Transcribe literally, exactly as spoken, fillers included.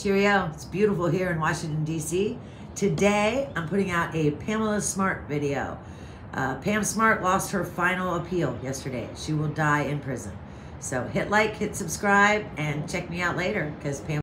Cheerio, it's beautiful here in Washington, D C Today, I'm putting out a Pamela Smart video. Uh, Pam Smart lost her final appeal yesterday. She will die in prison. So hit like, hit subscribe, and check me out later because Pam